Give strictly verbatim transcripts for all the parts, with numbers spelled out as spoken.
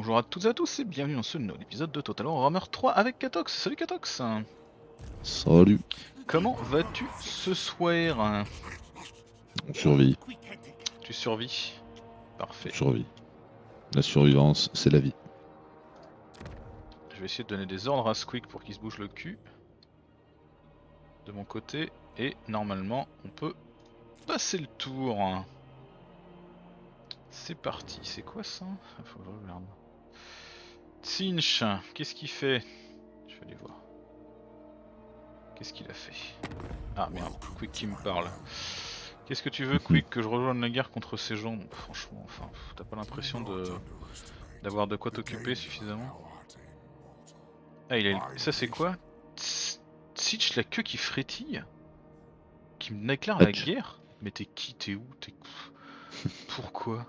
bonjour à toutes et à tous et bienvenue dans ce nouvel épisode de Total Warhammer trois avec Katox. Salut Katox. Salut. Comment vas-tu ce soir? On survit. Tu survis? Parfait. On survit. La survivance, c'est la vie. Je vais essayer de donner des ordres à Squeak pour qu'il se bouge le cul. De mon côté. Et normalement on peut passer le tour. C'est parti. C'est quoi ça? Faut que je regarde. Tsinch, qu'est-ce qu'il fait? Je vais aller voir. Qu'est-ce qu'il a fait? Ah merde, Quick qui me parle. Qu'est-ce que tu veux, Quick, que je rejoigne la guerre contre ces gens? Bon, franchement, enfin, t'as pas l'impression de d'avoir de quoi t'occuper suffisamment? Ah, il a... ça c'est quoi? Tsinch, la queue qui frétille? Qui me déclare la guerre? Mais t'es qui? T'es où? T'es... Pourquoi?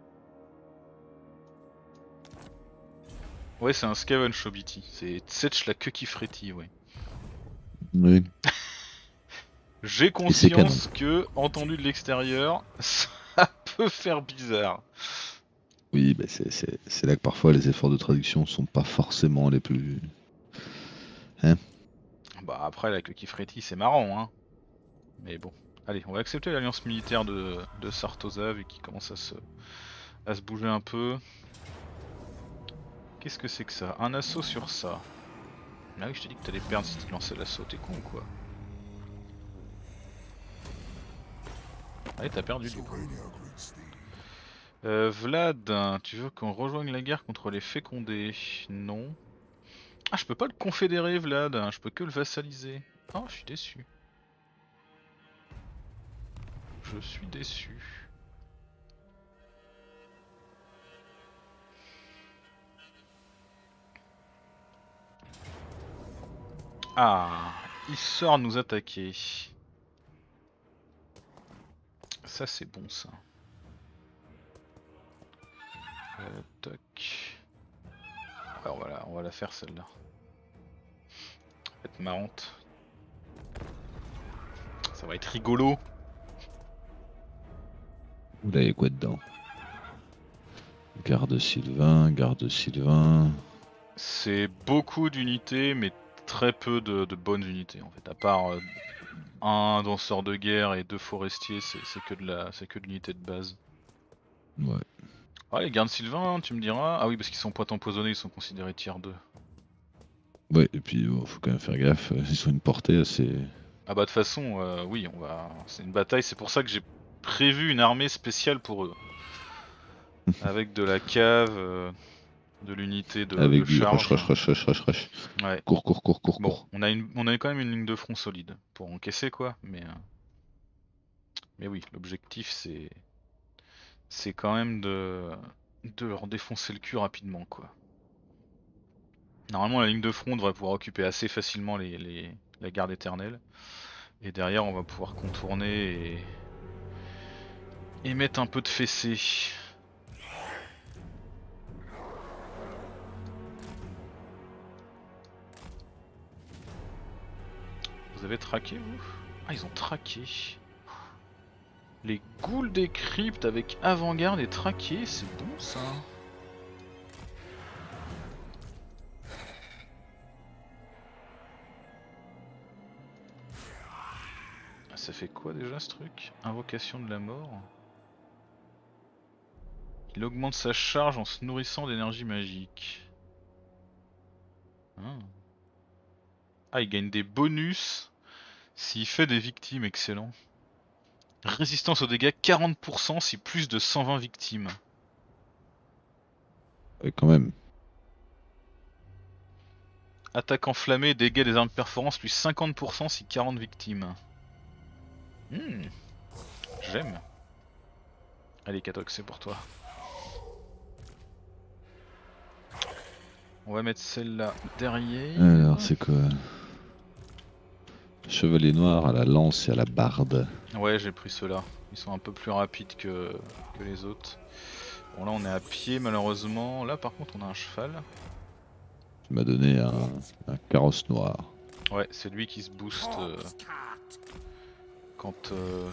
Ouais, c'est un Scaven Shobiti. C'est Tsetch, la queue qui frétille, ouais. Oui. J'ai conscience que, entendu de l'extérieur, ça peut faire bizarre. Oui, bah c'est là que parfois les efforts de traduction sont pas forcément les plus... Hein? Bah après, avec le Kifreti, c'est marrant, hein. Mais bon. Allez, on va accepter l'alliance militaire de, de Sartosa, vu qu'il commence à se, à se bouger un peu. Qu'est-ce que c'est que ça? Un assaut sur ça. Ah oui, je t'ai dit que t'allais perdre si tu lançais l'assaut, t'es con ou quoi? Allez, t'as perdu du coup. Euh, Vlad, tu veux qu'on rejoigne la guerre contre les fécondés? Non. Ah, je peux pas le confédérer, Vlad, je peux que le vassaliser. Oh, je suis déçu. Je suis déçu. Ah, il sort nous attaquer. Ça c'est bon ça. Euh, toc. Alors voilà, on va la faire celle-là. Ça va être marrante. Ça va être rigolo. Vous avez quoi dedans? Garde Sylvain, garde Sylvain. C'est beaucoup d'unités, mais très peu de, de bonnes unités en fait. À part euh, un danseur de guerre et deux forestiers, c'est que de la, c'est que de l'unité de base. Ouais. Ah, les gardes Sylvain, tu me diras. Ah oui, parce qu'ils sont points empoisonnés, ils sont considérés tier deux. Ouais, et puis oh, faut quand même faire gaffe, ils ont une portée assez... Ah bah de toute façon, euh, oui, on va. C'est une bataille, c'est pour ça que j'ai prévu une armée spéciale pour eux. Avec de la cave, euh, de l'unité de, Avec de du rush, charge. rush, rush, rush, rush, rush. Ouais. Cours, cours, cours, cours, Bon, cours. on a, une, on a quand même une ligne de front solide pour encaisser quoi, mais. Euh... Mais oui, l'objectif c'est. C'est quand même de. de leur défoncer le cul rapidement quoi. Normalement la ligne de front devrait pouvoir occuper assez facilement les, les... la garde éternelle. Et derrière on va pouvoir contourner et. et mettre un peu de fessée. Vous avez traqué vous? Ah, ils ont traqué. Les ghouls des cryptes avec avant-garde et traqué, c'est bon ça. Ça fait quoi déjà ce truc? Invocation de la mort. Il augmente sa charge en se nourrissant d'énergie magique. Ah. Ah, il gagne des bonus s'il fait des victimes, excellent. Résistance aux dégâts quarante pour cent si plus de cent vingt victimes. Ouais, quand même. Attaque enflammée, dégâts des armes de perforance plus cinquante pour cent si quarante victimes. Hmm. J'aime. Allez Katox, c'est pour toi. On va mettre celle-là derrière. Alors c'est quoi? Chevalier noir à la lance et à la barde. Ouais, j'ai pris ceux-là. Ils sont un peu plus rapides que, que les autres. Bon, là on est à pied malheureusement. Là par contre on a un cheval. Tu m'as donné un, un carrosse noir. Ouais, c'est lui qui se booste euh, quand, euh,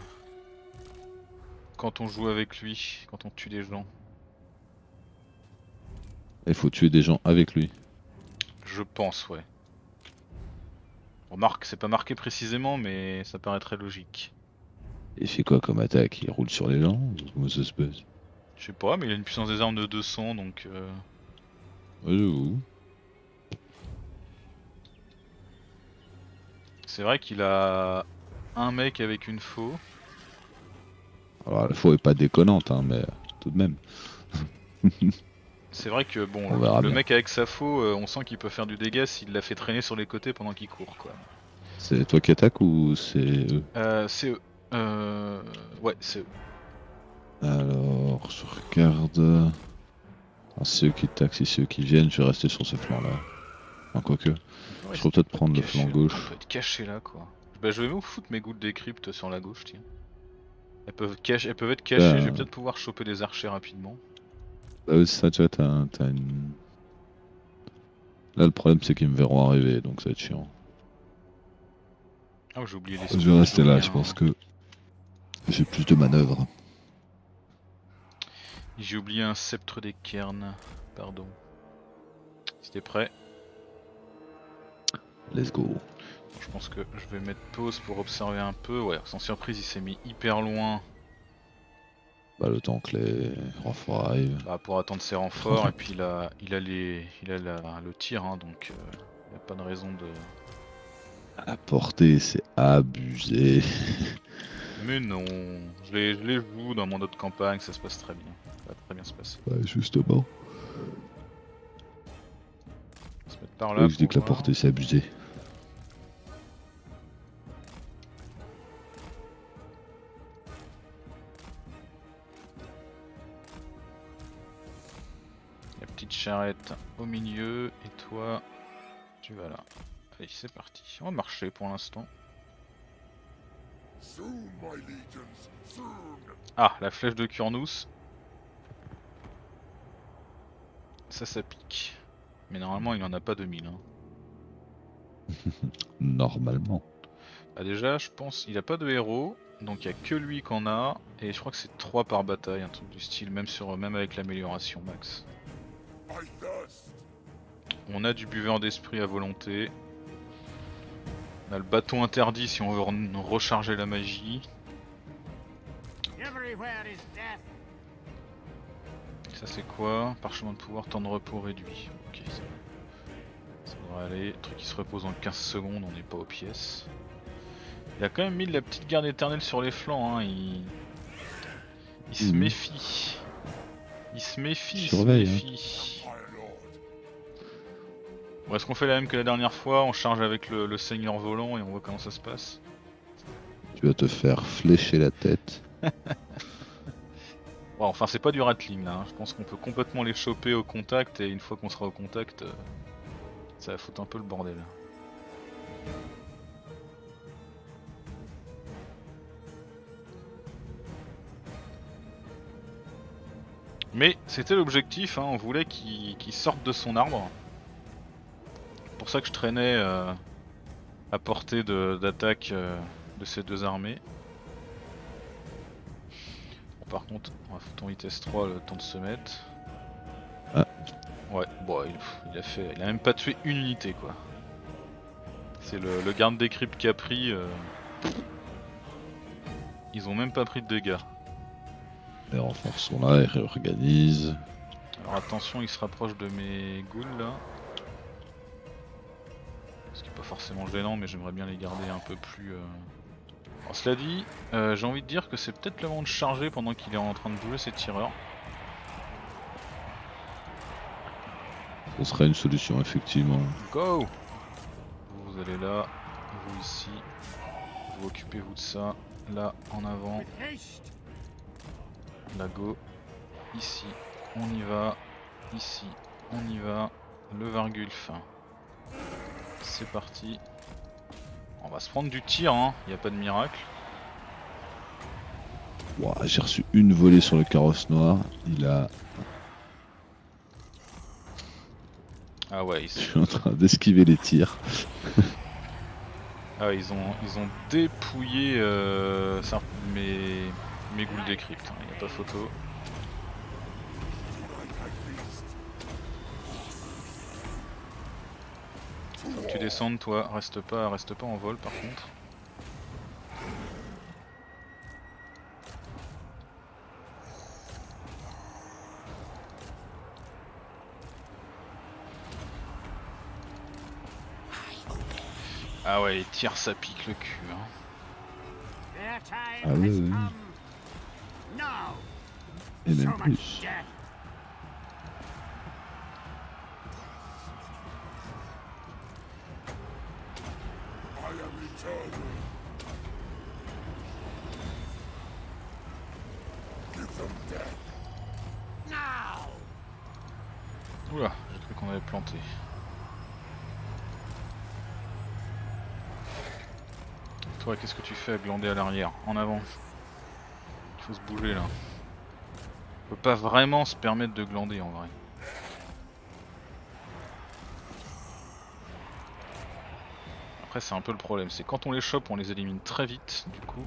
quand on joue avec lui, quand on tue des gens. Il faut tuer des gens avec lui. Je pense, ouais. Remarque, c'est pas marqué précisément, mais ça paraît très logique. Et il fait quoi comme attaque? Il roule sur les gens? Comment ça se passe? Je sais pas, mais il a une puissance des armes de deux cents, donc... Euh... Ouais, j'avoue. C'est vrai qu'il a un mec avec une faux. Alors la faux est pas déconnante, hein, mais tout de même. C'est vrai que bon, On le, verra le bien. mec avec sa faux, euh, on sent qu'il peut faire du dégât s'il l'a fait traîner sur les côtés pendant qu'il court, quoi. C'est toi qui attaque ou c'est eux? Euh, c'est eux. Euh... Ouais, c'est eux. Alors, je regarde. Ah, c'est eux qui attaquent, si c'est eux qui viennent, je vais rester sur ce flanc là. Enfin, quoique. Ouais, Je pourrais peut-être peut prendre le caché, flanc on gauche. peut être caché là, quoi. Bah, je vais me foutre mes gouttes des cryptes sur la gauche, tiens. Elles peuvent, cacher, elles peuvent être cachées, Là, je vais peut-être pouvoir choper des archers rapidement. Bah oui, c'est ça, tu vois, t'as t'as une. Là, le problème, c'est qu'ils me verront arriver, donc ça va être chiant. Ah, j'ai oublié les Je vais spells, rester j'ai là, oublié je un- pense que j'ai plus de manœuvres. J'ai oublié un sceptre des cairns, pardon. Si t'es prêt, Let's go. je pense que je vais mettre pause pour observer un peu. Ouais, sans surprise, il s'est mis hyper loin Bah, le temps que les renforts arrivent. bah, pour attendre ses renforts. Et puis il a, il a, les, il a la- le tir, hein, donc euh, il n'y a pas de raison de. À la portée, c'est abusé. Mais non, je les, je les joue dans mon autre campagne, ça se passe très bien. Ça va très bien se passer. Ouais, justement. On va se mettre par C'est là. vrai que je dis pour que la voir. portée, c'est abusé. La petite charrette au milieu, et toi, tu vas là. Allez, c'est parti. On va marcher pour l'instant. Ah, la flèche de Kurnous. Ça, ça pique. Mais normalement, il en a pas deux mille. Hein. Normalement. Ah, déjà, je pense, il a pas de héros. Donc, il y a que lui qu'on a. Et je crois que c'est trois par bataille, un truc du style, même, sur, même avec l'amélioration max. On a du buveur d'esprit à volonté. On a le bâton interdit si on veut re recharger la magie. Ça c'est quoi? Parchemin de pouvoir, temps de repos réduit. Ok, ça, ça devrait aller. Truc qui se repose en quinze secondes, on n'est pas aux pièces. Il a quand même mis de la petite garde éternelle sur les flancs, hein. il... il se Mmh. méfie. Il se méfie, il Surveille, se méfie. Bon, est-ce qu'on fait la même que la dernière fois? On charge avec le, le seigneur volant et on voit comment ça se passe. Tu vas te faire flécher la tête. Bon, enfin c'est pas du rattling là, hein. Je pense qu'on peut complètement les choper au contact et une fois qu'on sera au contact, euh, ça va foutre un peu le bordel. Mais c'était l'objectif, hein, on voulait qu'il qu'il sorte de son arbre. C'est pour ça que je traînais euh, à portée d'attaque euh, de ces deux armées. Bon, par contre, on va foutre en vitesse trois le temps de se mettre. Ah. Ouais, bon, il, il a fait, il a même pas tué une unité quoi. C'est le, le garde des cryptes qui a pris. Euh... Ils ont même pas pris de dégâts. Les renforts sont là, ils réorganisent. Alors attention, il se rapproche de mes ghouls là. Ce qui est pas forcément gênant, mais j'aimerais bien les garder un peu plus. Euh... Alors cela dit, euh, j'ai envie de dire que c'est peut-être le moment de charger pendant qu'il est en train de bouger ses tireurs. Ce serait une solution, effectivement. Go! Vous, vous allez là, vous ici. Vous occupez-vous de ça. Là, en avant. Là, go. Ici, on y va. Ici, on y va. Le Vargulf. C'est parti. On va se prendre du tir, hein. Y a pas de miracle. Wow, j'ai reçu une volée sur le carrosse noir. Il a. Ah ouais, ils Je sont... suis en train d'esquiver les tirs. ah, ils ont ils ont dépouillé euh, ça, mes mes ghouls des cryptes. Il n'y a pas photo. Faut que tu descendes toi, reste pas, reste pas en vol par contre. Ah ouais, les tirs ça pique le cul hein. Ah oui, oui. Et même plus. Oula, j'ai cru qu'on avait planté. Toi, qu'est-ce que tu fais à glander à l'arrière? En avant. Il faut se bouger là. On peut pas vraiment se permettre de glander en vrai. Après c'est un peu le problème, c'est quand on les chope on les élimine très vite du coup.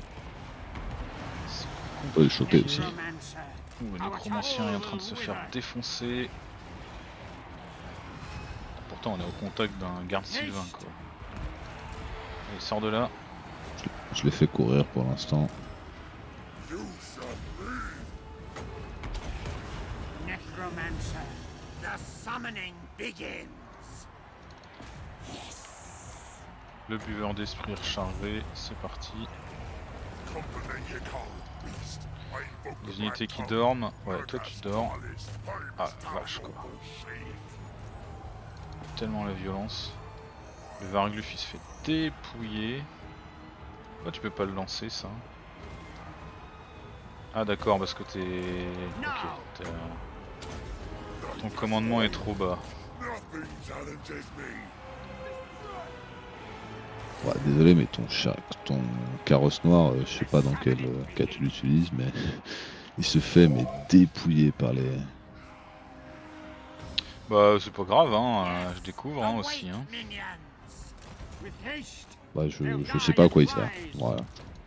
On peut les choper aussi. Ouh, le nécromancien est en train de se faire défoncer. Pourtant on est au contact d'un garde sylvain quoi. Allez, sors de là. Je, je l'ai fait courir pour l'instant. Necromancer, the summoning begins. Le buveur d'esprit rechargé, c'est parti. Les unités qui dorment, ouais toi tu dors. Ah vache quoi. Tellement la violence. Le Vargluf il se fait dépouiller. Oh, tu peux pas le lancer ça. Ah d'accord parce que t'es... Ok, t'es, euh... ton commandement est trop bas. Ouais, désolé mais ton, chat, ton carrosse noir, euh, je sais pas dans quel euh, cas tu l'utilises mais il se fait mais dépouiller par les... Bah c'est pas grave hein, euh, je découvre hein, aussi hein. Bah je, je sais pas à quoi il sert, voilà.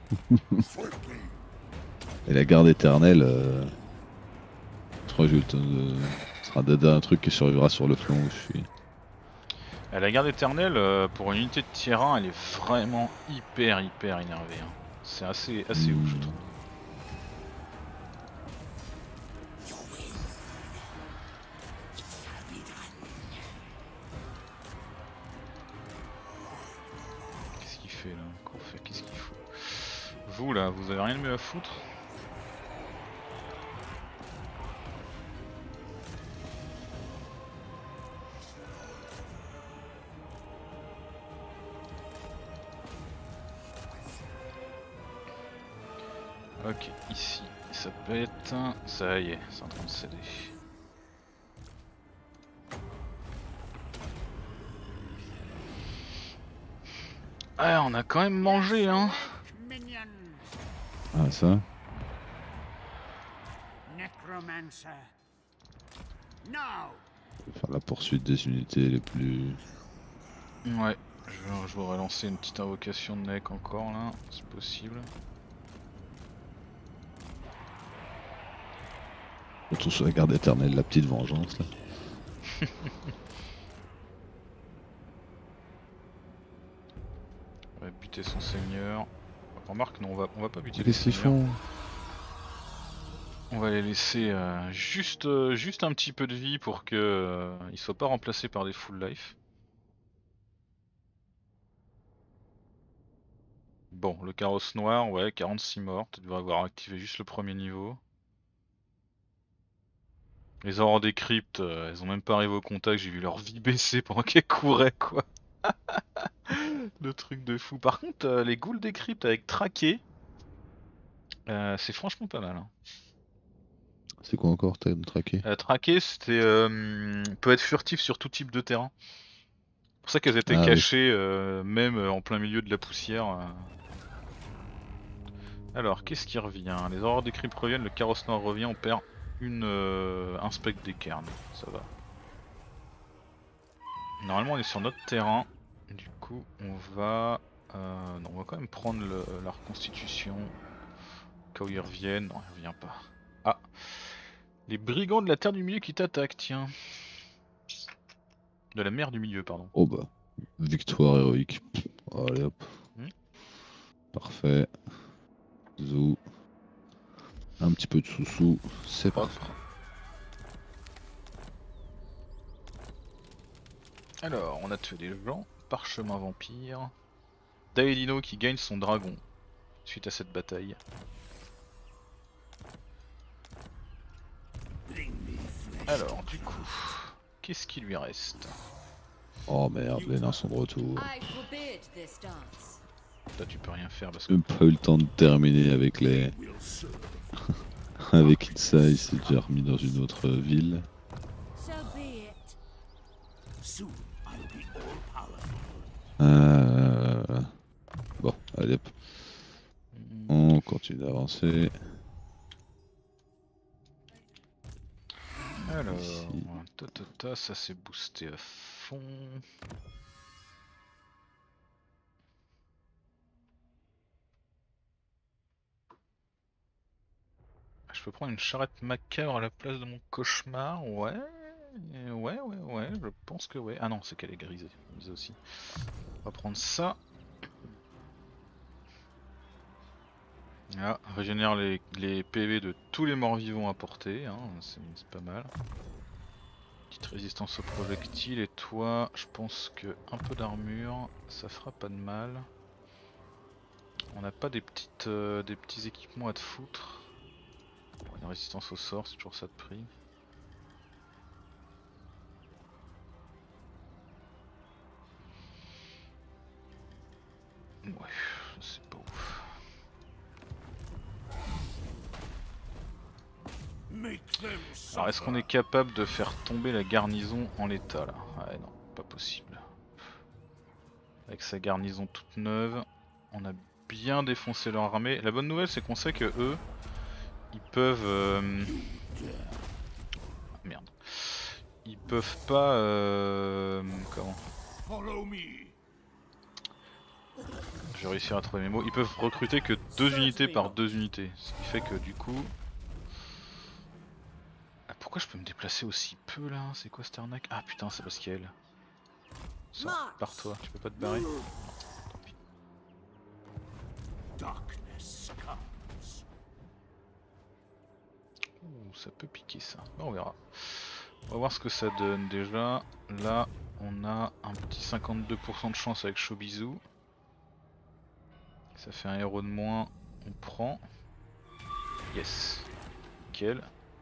Et la garde éternelle, euh... je crois que je vais te... ce sera un truc qui survivra sur le flanc où je suis. Et la garde éternelle, euh, pour une unité de tier un, elle est vraiment hyper hyper énervée hein. C'est assez, assez mmh. ouf je trouve. Qu'est-ce qu'il fait là? Qu'on fait? Qu'est-ce qu'il faut? Vous là, vous avez rien de mieux à foutre? Ok, ici ça pète, ça y est, c'est en train de céder. Ah, on a quand même mangé hein. Ah ça Necromancer. Faire la poursuite des unités les plus... Ouais, je, je voudrais lancer une petite invocation de mec encore là, c'est possible. Surtout sur la garde éternelle, la petite vengeance là. On va buter son seigneur. Remarque, non, on va, on va pas buter les Qu'est-ce qu'ils seigneurs. font? On va les laisser euh, juste, euh, juste un petit peu de vie pour que euh, ils soient pas remplacés par des full life. Bon, le carrosse noir, ouais, quarante-six morts, tu devrais avoir activé juste le premier niveau. Les aurores des cryptes, euh, elles ont même pas arrivé au contact, j'ai vu leur vie baisser pendant qu'elles couraient quoi. Le truc de fou. Par contre, euh, les ghouls des cryptes avec traqué, euh, c'est franchement pas mal. Hein. C'est quoi encore t'as traqué? Euh, traquer, c'était euh, peut être furtif sur tout type de terrain. C'est pour ça qu'elles étaient Ah oui. cachées, euh, même euh, en plein milieu de la poussière. euh. Alors, qu'est-ce qui revient? Les aurores des cryptes reviennent, le carrosse noir revient, on perd une, euh, un spectre des cairns. Ça va. Normalement, on est sur notre terrain. Du coup, on va... Euh, non, on va quand même prendre le, la reconstitution. Quand ils reviennent... Non, il revient pas. Ah! Les brigands de la terre du milieu qui t'attaquent, tiens. De la mer du milieu, pardon. Oh bah. Victoire héroïque. Allez hop. Hmm. Parfait. Zou. Un petit peu de sous-sous, c'est Hop. parfait. Alors, on a tué des gens. Parchemin vampire. Daedino qui gagne son dragon suite à cette bataille. Alors, du coup, qu'est-ce qui lui reste? Oh merde, les nains sont de retour. I forbid this dance. Là, tu peux rien faire parce que. J'ai même pas eu le temps de terminer avec les. Avec Itza, il s'est déjà remis dans une autre ville. So be it. Soon I'll be all powerful. Euh... Bon, allez hop. Hmm. On continue d'avancer. Alors, Ici. ta, ta, ta, ça s'est boosté à fond. Je peux prendre une charrette macabre à la place de mon cauchemar, ouais, ouais, ouais, ouais, je pense que ouais. Ah non, c'est qu'elle est grisée, grisée aussi. On va prendre ça. Ah, régénère les, les P V de tous les morts vivants à portée, hein, c'est pas mal. Petite résistance aux projectiles, et toi, je pense que un peu d'armure, ça fera pas de mal. On n'a pas des petites, euh, des petits équipements à te foutre. Une résistance au sort, c'est toujours ça de prix. Ouais, c'est pas ouf. Make them Alors est-ce qu'on est suffer. capable de faire tomber la garnison en l'état là? Ouais non, pas possible. Avec sa garnison toute neuve, on a bien défoncé leur armée. La bonne nouvelle c'est qu'on sait que eux, ils peuvent... Euh... Merde. Ils peuvent pas... Euh... Comment? Follow me. Je vais réussir à trouver mes mots. Ils peuvent recruter que deux unités par deux unités. Ce qui fait que du coup... Ah, pourquoi je peux me déplacer aussi peu là? C'est quoi cette arnaque? Ah putain, c'est parce qu'elle. Sors, pars-toi, tu peux pas te barrer? Non, tant pis. Darkness comes. Ouh, ça peut piquer ça. Bon, on verra. On va voir ce que ça donne déjà. Là, on a un petit cinquante-deux pour cent de chance avec Chobizu. Ça fait un héros de moins. On prend. Yes. Nickel.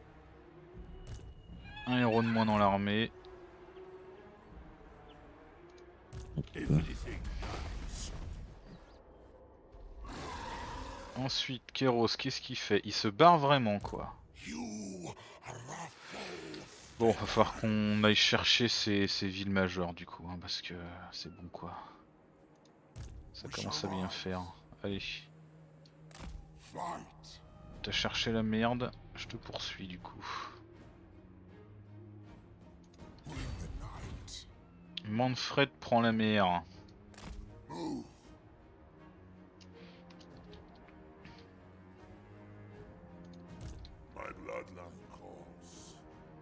Un héros de moins dans l'armée. Everything dies. Ensuite, Kéros, qu'est-ce qu'il fait? Il se barre vraiment quoi. You are a fool. Bon, va falloir qu'on aille chercher ces, ces villes majeures du coup, hein, parce que c'est bon quoi. Ça commence à bien faire. Allez. Fight. T'as cherché la merde, je te poursuis du coup. Bring the night. Manfred prend la mer. Move. My bloodline calls.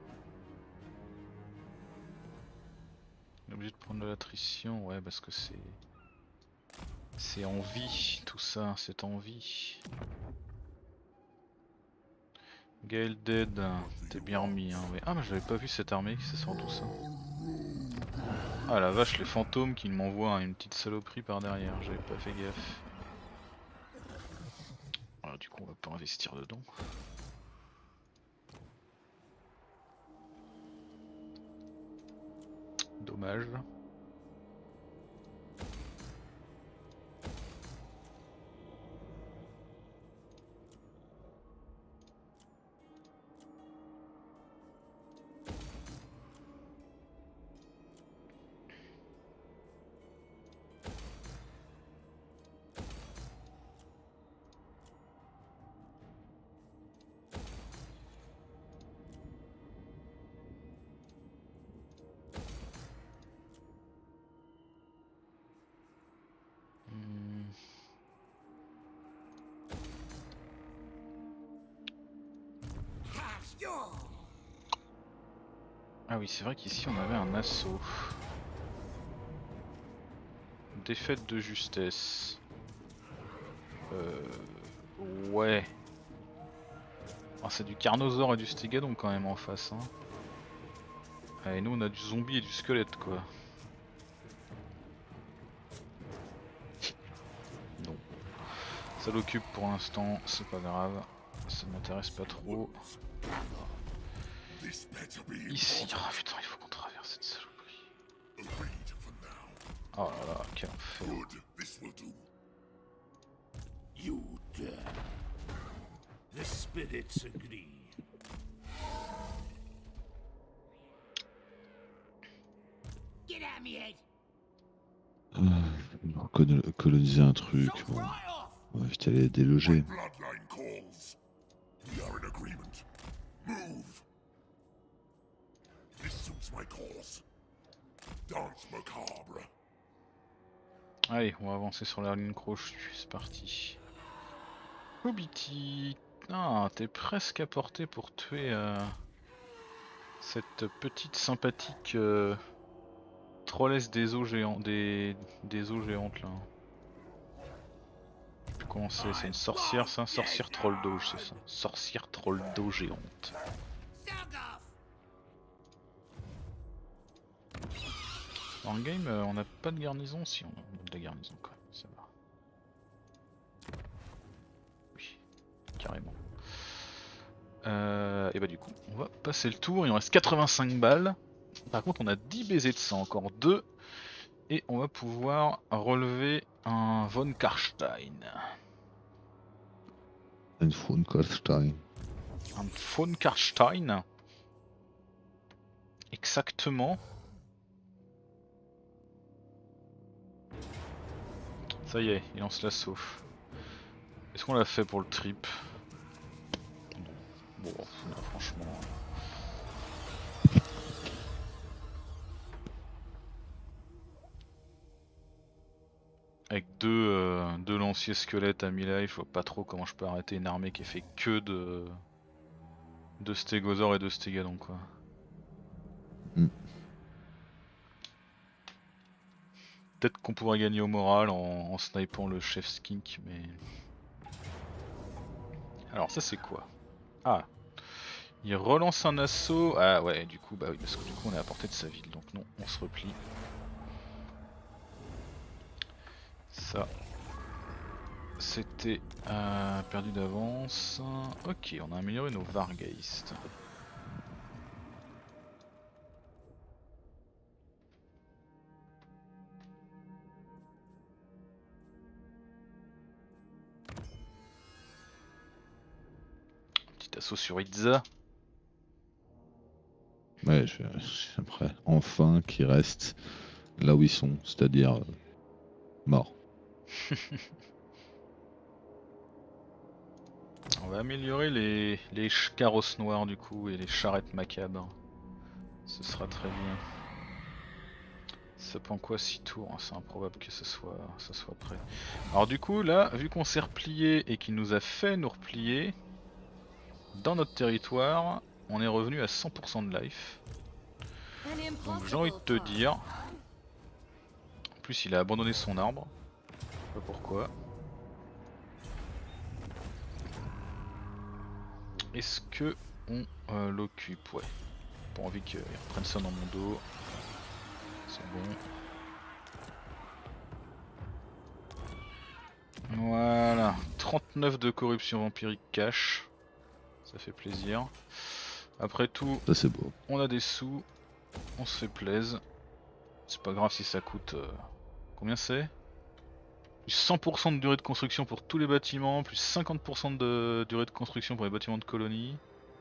On est obligé de prendre de l'attrition, ouais, parce que c'est... C'est en vie, tout ça, c'est en vie. Gale Dead, t'es bien remis, hein, ouais. Ah, mais j'avais pas vu cette armée, ça sort d'où ça? Ah la vache, les fantômes qui m'envoient une petite saloperie par derrière, j'avais pas fait gaffe. Alors, du coup, on va pas investir dedans. Dommage. Hmm. Ah oui, c'est vrai qu'ici on avait un assaut. défaite de justesse. Euh... Ouais. Ah, c'est du Carnosaure et du Stégadon quand même en face. Hein. Ah, et nous on a du zombie et du squelette quoi. Non. Ça l'occupe pour l'instant, c'est pas grave. Ça m'intéresse pas trop. This better be Ici, important. oh putain, il faut qu'on traverse cette saloperie. Agreed for now. Oh là là, quel enfer. Good, this will do. You dare. The spirits agree. Get at me, Ed. Ah, colo- coloniser un truc. So Bon. right off. Ouais, je t'allais déloger. Bloodline calls. We are in agreement. Move. This suits my cause. Dance macabre. Allez, on va avancer sur la ligne crochue, c'est parti. Hobiti. Ah, t'es presque à portée pour tuer euh, cette petite sympathique euh, trollesse des eaux géantes, des, des eaux géantes là. Je sais plus comment c'est, c'est une sorcière ça, sorcière troll d'eau, c'est ça. Sorcière troll d'eau géante. Sound off. Dans le game, euh, on n'a pas de garnison, si on a de la garnison quand même, ça va. Oui, carrément. Euh, et bah du coup, on va passer le tour, il en reste quatre-vingt-cinq balles. Par contre, on a dix baisers de sang, encore deux. Et on va pouvoir relever un von Karstein. Un von Karstein. Un von Karstein. Exactement. Ça y est, il lance l'assaut. Est-ce qu'on l'a fait pour le trip? Bon, non, franchement. Avec deux, euh, deux lanciers squelettes à mi-life, je vois pas trop comment je peux arrêter une armée qui fait que de, de stégosaures et de stégadons quoi. Mm. Peut-être qu'on pourrait gagner au moral en, en snipant le chef skink, mais... Alors ça c'est quoi? Ah, il relance un assaut. Ah ouais, du coup, bah oui, parce que du coup on est à portée de sa ville, donc non, on se replie. Ça, c'était euh, perdu d'avance. Ok, on a amélioré nos Vargeist. Petit assaut sur Itza. Ouais, je- j'aimerais enfin qu'ils restent là où ils sont, c'est-à-dire euh, morts. On va améliorer les, les ch- carrosses noires du coup et les charrettes macabres. Ce sera très bien. Ça prend quoi six tours, hein, c'est improbable que ce soit, ça soit prêt. Alors du coup là, vu qu'on s'est replié et qu'il nous a fait nous replier dans notre territoire, on est revenu à cent pour cent de life. An Donc j'ai envie de te impossible dire, en plus il a abandonné son arbre, je sais pas pourquoi. Est-ce que on euh, l'occupe? Ouais. Pas envie qu'il reprenne ça dans mon dos. C'est bon. Voilà. trente-neuf de corruption vampirique cash. Ça fait plaisir. Après tout, Ça c'est beau. on a des sous. On se fait plaisir. C'est pas grave si ça coûte... Euh... Combien c'est? Plus cent pour cent de durée de construction pour tous les bâtiments, plus cinquante pour cent de durée de construction pour les bâtiments de colonie,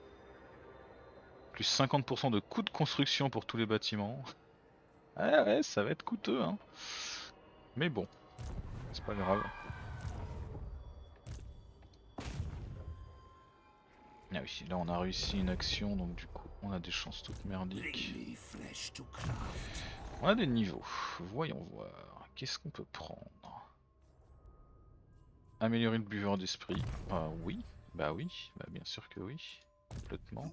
plus cinquante pour cent de coût de construction pour tous les bâtiments. Ah ouais, ça va être coûteux hein. Mais bon, c'est pas grave. Ah oui, là on a réussi une action donc du coup on a des chances toutes merdiques. Bring me flesh to craft. On a des niveaux, voyons voir. Qu'est-ce qu'on peut prendre? Améliorer le buveur d'esprit. Ah oui, bah oui, bah bien sûr que oui, complètement.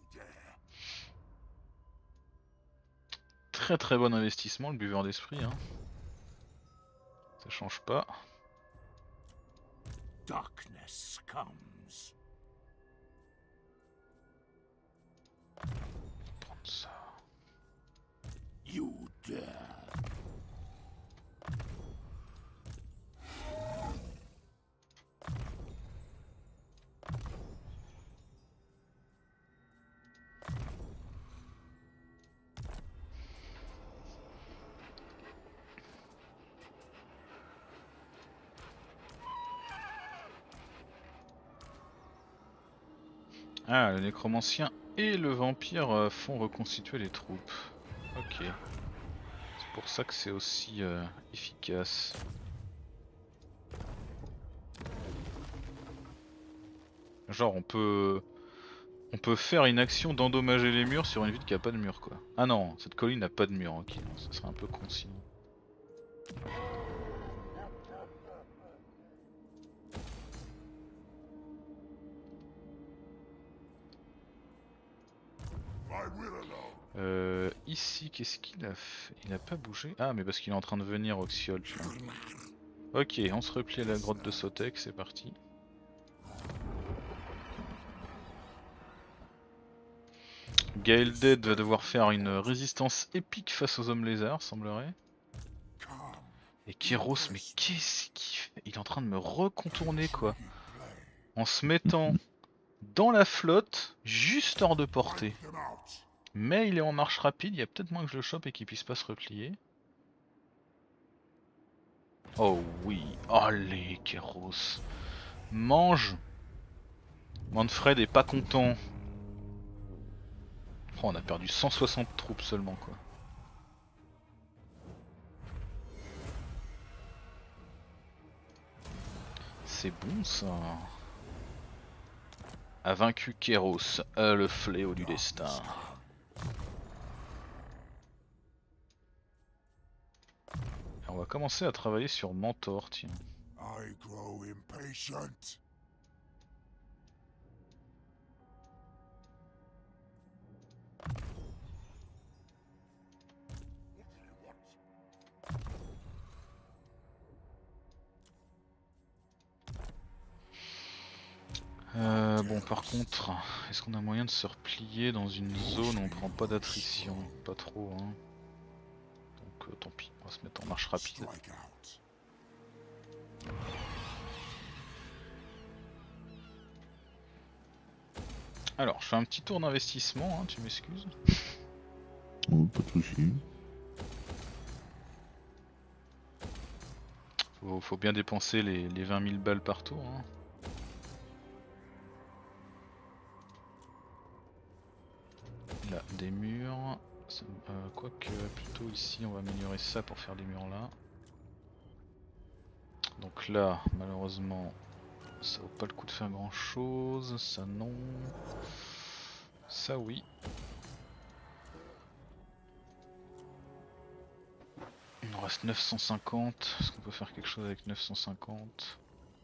Très très bon investissement le buveur d'esprit hein. Ça change pas. Darkness comes. Prendre ça. You dare. Ah, le nécromancien et le vampire euh, font reconstituer les troupes. Ok. C'est pour ça que c'est aussi euh, efficace. Genre on peut on peut faire une action d'endommager les murs sur une ville qui a pas de mur quoi. Ah non, cette colline n'a pas de mur, ok, non, ça serait un peu con sinon. Euh, ici, qu'est-ce qu'il a fait? Il a pas bougé? Ah, mais parce qu'il est en train de venir, Oxiol. Ok, on se replie à la grotte de Sotek, c'est parti. Gaeldead va devoir faire une résistance épique face aux hommes lézards, semblerait. Et Kéros, mais qu'est-ce qu'il fait? Il est en train de me recontourner quoi. En se mettant dans la flotte, juste hors de portée. Mais il est en marche rapide, il y a peut-être moins que je le chope et qu'il puisse pas se replier. Oh oui, allez Kéros. Mange. Manfred est pas content. Oh, on a perdu cent soixante troupes seulement quoi. C'est bon ça. A vaincu Kéros, euh, le fléau du destin. Et on va commencer à travailler sur Mentor, tiens. I grow impatient. Euh, bon par contre, est-ce qu'on a moyen de se replier dans une zone où on prend pas d'attrition? Pas trop hein. Donc euh, tant pis, on va se mettre en marche rapide. Strike out. Alors je fais un petit tour d'investissement, hein, tu m'excuses. Oh, pas de soucis. Faut, faut bien dépenser les, les vingt mille balles par tour. Hein. Là, des murs. Ça, euh, Quoique, plutôt ici, on va améliorer ça pour faire des murs là. Donc là, malheureusement, ça vaut pas le coup de faire grand chose. Ça non. Ça oui. Il nous reste neuf cent cinquante. Est-ce qu'on peut faire quelque chose avec neuf cent cinquante?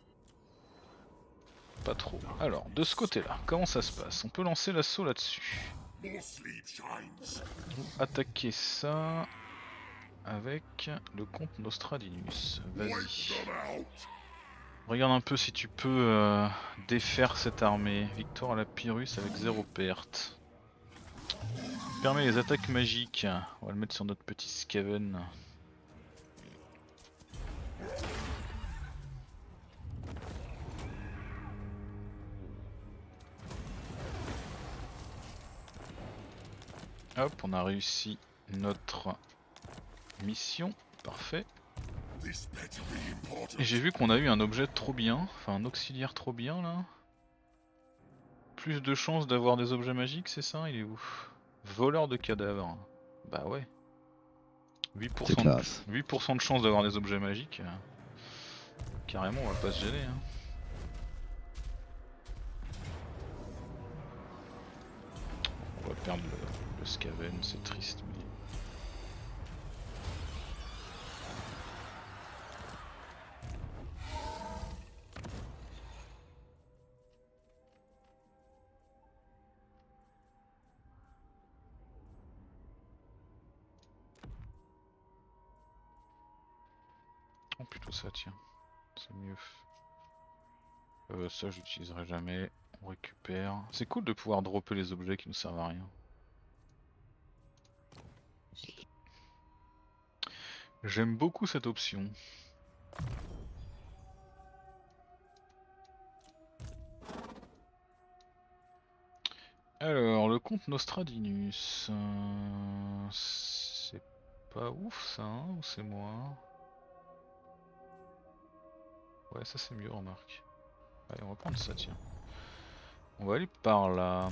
Pas trop. Alors, de ce côté-là, comment ça se passe? On peut lancer l'assaut là-dessus. More sleep shines. Attaquer ça avec le comte Nostradinus. Vas-y. Wipe them out. Regarde un peu si tu peux euh, défaire cette armée. Victoire à la Pyrrhus avec zéro perte. Permet les attaques magiques. On va le mettre sur notre petit Skaven. Hop, on a réussi notre mission. Parfait. This better be important. Et j'ai vu qu'on a eu un objet trop bien. Enfin, un auxiliaire trop bien là. Plus de chances d'avoir des objets magiques, c'est ça? Il est où? Voleur de cadavres. Bah ouais. huit pour cent, C'est classe. de, huit pour cent de chance d'avoir des objets magiques. euh, Carrément, on va pas se gêner. Hein. On va perdre le, le Skaven, c'est triste. Mais... Oh plutôt ça tiens, c'est mieux. Euh, ça j'utiliserai jamais, on récupère. C'est cool de pouvoir dropper les objets qui nous servent à rien. J'aime beaucoup cette option. Alors, le comte Nostradinus, euh, c'est pas ouf ça, hein, ou c'est moi? Ouais, ça c'est mieux, remarque. Allez, on va prendre ça, tiens. On va aller par là.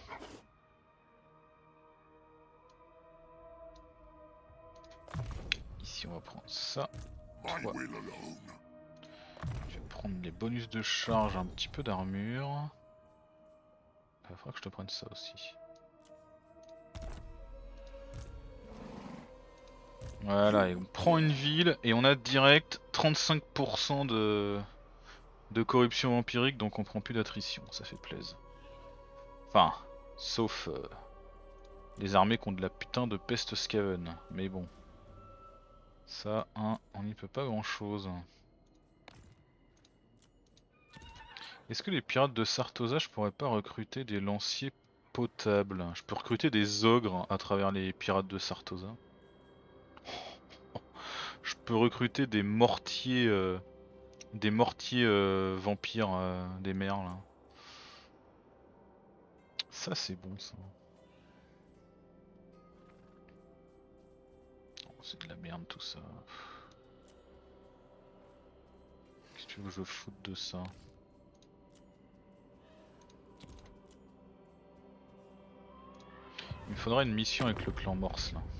Ici, on va prendre ça. My Toi, will alone. je vais prendre les bonus de charge, un petit peu d'armure. Il faudra que je te prenne ça aussi. Voilà, et on prend une ville et on a direct trente-cinq pour cent de... de corruption vampirique, donc on prend plus d'attrition, ça fait plaisir. Enfin, sauf euh, les armées qui ont de la putain de peste Skaven, mais bon. Ça, hein, on n'y peut pas grand chose. Est-ce que les pirates de Sartosa, je pourrais pas recruter des lanciers potables? Je peux recruter des ogres à travers les pirates de Sartosa. Je peux recruter des mortiers, euh, des mortiers euh, vampires euh, des mers là. Ça c'est bon ça. Oh, c'est de la merde tout ça. Qu'est-ce que tu veux que je foute de ça? Il me faudra une mission avec le clan Morse là.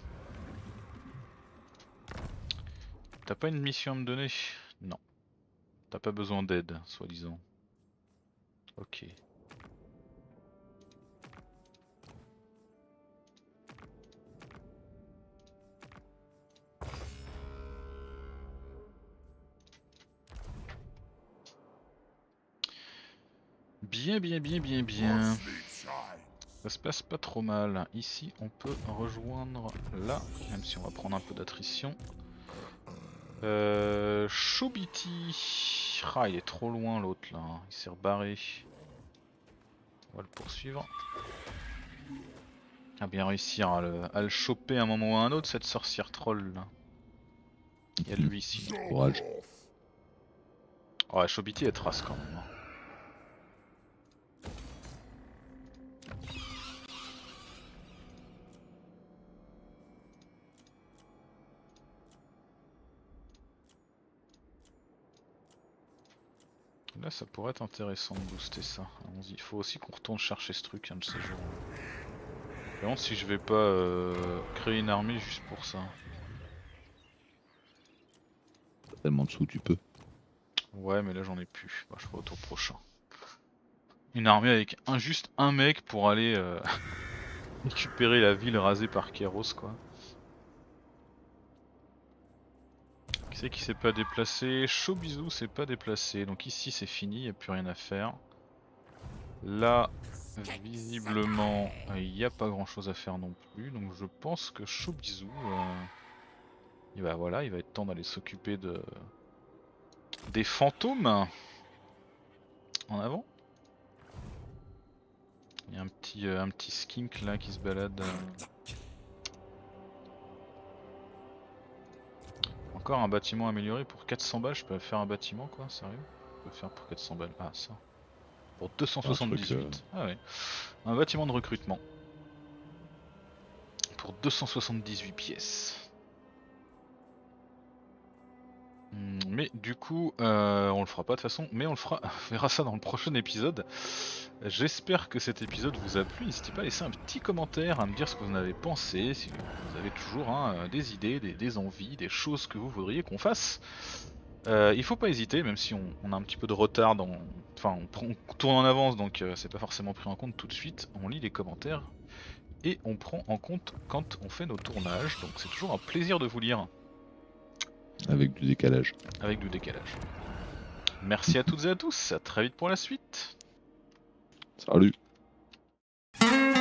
T'as pas une mission à me donner? Non. T'as pas besoin d'aide, soi-disant. Ok. Bien, bien, bien, bien, bien. Ça se passe pas trop mal. Ici, on peut rejoindre là, même si on va prendre un peu d'attrition. Euh, Chobiti. Ah, il est trop loin l'autre là. Il s'est rebarré. On va le poursuivre. À bien réussir à le, à le choper à un moment ou à un autre, cette sorcière troll là. Il y a lui ici. Courage. Oh, Chobiti elle trace quand même. Là ça pourrait être intéressant de booster ça. Il faut aussi qu'on retourne chercher ce truc un de ces jours. Je me demande si je vais pas euh, créer une armée juste pour ça. Tellement dessous tu peux. Ouais mais là j'en ai plus, bah, je ferai au tour prochain. Une armée avec un, juste un mec pour aller euh, récupérer la ville rasée par Kéros quoi. Qui c'est qui s'est pas déplacé? Chobizou s'est pas déplacé, donc ici c'est fini, y a plus rien à faire. Là visiblement il n'y a pas grand chose à faire non plus, donc je pense que Chobizou euh, il va, voilà, il va être temps d'aller s'occuper de des fantômes. En avant. Il y a un petit, euh, un petit skink là qui se balade. Euh... Encore un bâtiment amélioré pour quatre cents balles, je peux faire un bâtiment quoi, sérieux? Je peux faire pour quatre cents balles, ah ça. Pour deux cent soixante-dix-huit, Un truc, euh... ah ouais. Un bâtiment de recrutement. Pour deux cent soixante-dix-huit pièces. Mais du coup, euh, on le fera pas de toute façon, mais on le fera, on verra ça dans le prochain épisode. J'espère que cet épisode vous a plu, n'hésitez pas à laisser un petit commentaire, à me dire ce que vous en avez pensé, si vous avez toujours hein, des idées, des, des envies, des choses que vous voudriez qu'on fasse. Euh, il faut pas hésiter, même si on, on a un petit peu de retard, dans, enfin on, prend, on tourne en avance donc euh, c'est pas forcément pris en compte tout de suite, on lit les commentaires et on prend en compte quand on fait nos tournages, donc c'est toujours un plaisir de vous lire. Avec du décalage. Avec du décalage. Merci à toutes et à tous, à très vite pour la suite. Salut.